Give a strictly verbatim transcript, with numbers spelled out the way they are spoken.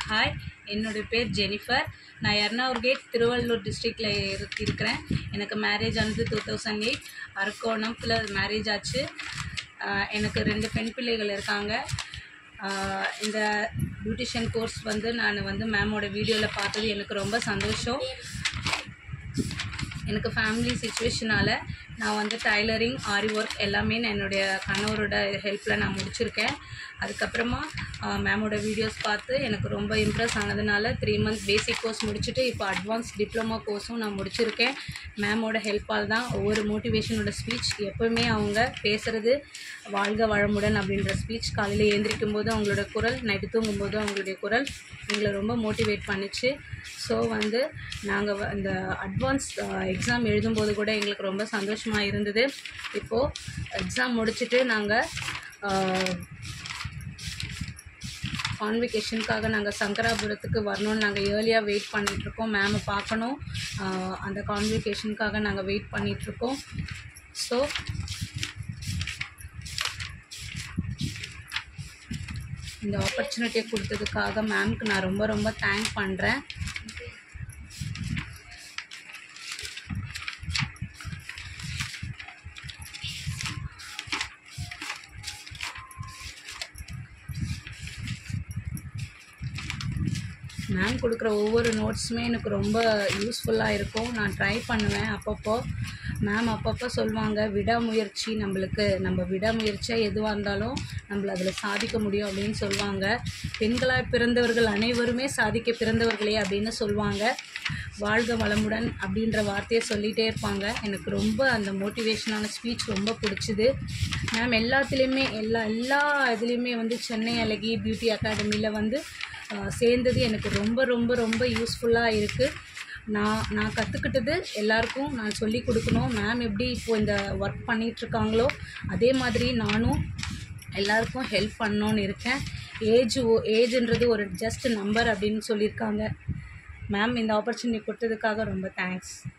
Hi, என்னோட பேர் Jennifer. நான் எர்ணாவூர் கேட் திருவள்ளூர் டிஸ்ட்ரிக்டில் இருக்கிறேன். எனக்கு மேரேஜ் ஆனது டூ தௌசண்ட் எயிட் அரக்கோணத்தில் மேரேஜ் ஆச்சு. எனக்கு ரெண்டு பெண் பிள்ளைகள் இருக்காங்க. இந்த பியூட்டிஷியன் கோர்ஸ் வந்து நான் வந்து மேமோட வீடியோவில் பார்த்தது எனக்கு ரொம்ப சந்தோஷம். எனக்கு ஃபேமிலி சுச்சுவேஷனால் நான் வந்து டைலரிங், ஆரி ஒர்க் எல்லாமே நான் என்னுடைய கணவரோட ஹெல்ப்பில் நான் முடிச்சிருக்கேன். அதுக்கப்புறமா மேமோட வீடியோஸ் பார்த்து எனக்கு ரொம்ப இம்ப்ரெஸ் ஆனதுனால த்ரீ மந்த்ஸ் பேசிக் கோர்ஸ் முடிச்சுட்டு இப்போ அட்வான்ஸ் டிப்ளமோ கோர்ஸும் நான் முடிச்சிருக்கேன். மேமோட ஹெல்ப்பால் தான். ஒவ்வொரு மோட்டிவேஷனோட ஸ்பீச் எப்போவுமே அவங்க பேசுகிறது வாழ்க வளமுடன் அப்படின்ற ஸ்பீச். காலையில் எழுந்திரிக்கும் போது அவங்களோட குரல், நைட்டு தூங்கும்போது அவங்களுடைய குரல் எங்களை ரொம்ப மோட்டிவேட் பண்ணிச்சு. ஸோ வந்து நாங்கள் இந்த அட்வான்ஸ் எக்ஸாம் எழுதும்போது கூட எங்களுக்கு ரொம்ப சந்தோஷமாக இருந்தது. இப்போது எக்ஸாம் முடிச்சுட்டு நாங்கள் கான்வெகேஷனுக்காக நாங்கள் சங்கராபுரத்துக்கு வரணும்னு நாங்கள் ஏர்லியாக வெயிட் பண்ணிகிட்ருக்கோம். மேமை பார்க்கணும். அந்த கான்வெகேஷனுக்காக நாங்கள் வெயிட் பண்ணிகிட்ருக்கோம். ஸோ இந்த ஆப்பர்ச்சுனிட்டியை கொடுத்ததுக்காக மேம்க்கு நான் ரொம்ப ரொம்ப தேங்க் பண்ணுறேன். மேம் கொடுக்குற ஒவ்வொரு நோட்ஸுமே எனக்கு ரொம்ப யூஸ்ஃபுல்லாக இருக்கும். நான் ட்ரை பண்ணுவேன் அப்பப்போ. மேம் அப்பப்போ சொல்லுவாங்க, விடாமுயற்சி நம்மளுக்கு, நம்ம விடாமுயற்சியாக எதுவாக இருந்தாலும் நம்மள அதில் சாதிக்க முடியும் அப்படின்னு சொல்லுவாங்க. பெண்களாக பிறந்தவர்கள் அனைவருமே சாதிக்க பிறந்தவர்களே அப்படின்னு சொல்லுவாங்க. வாழ்க வளமுடன் அப்படின்ற வார்த்தையை சொல்லிகிட்டே இருப்பாங்க. எனக்கு ரொம்ப அந்த மோட்டிவேஷனான ஸ்பீச் ரொம்ப பிடிச்சிது. மேம் எல்லாத்துலேயுமே எல்லா எல்லா இதுலேயுமே வந்து சென்னை அழகி பியூட்டி அகாடமியில் வந்து சேர்ந்தது எனக்கு ரொம்ப ரொம்ப ரொம்ப யூஸ்ஃபுல்லாக இருக்குது. நான் நான் கற்றுக்கிட்டது எல்லாருக்கும் நான் சொல்லி கொடுக்கணும். மேம் எப்படி இப்போது இந்த ஒர்க் பண்ணிகிட்ருக்காங்களோ அதே மாதிரி நானும் எல்லாருக்கும் ஹெல்ப் பண்ணணுன்னு இருக்கேன். ஏஜ் ஏஜ்ன்றது ஒரு ஜஸ்ட் நம்பர் அப்படின்னு சொல்லியிருக்காங்க. மேம் இந்த ஆப்பர்ச்சுனிட்டி கொடுத்ததுக்காக ரொம்ப தேங்க்ஸ்.